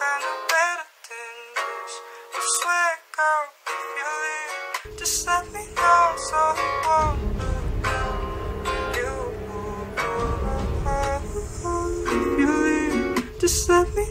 kinda better than this. I swear, girl, if you leave, just let me know so I won't look out for you. If you leave, just let me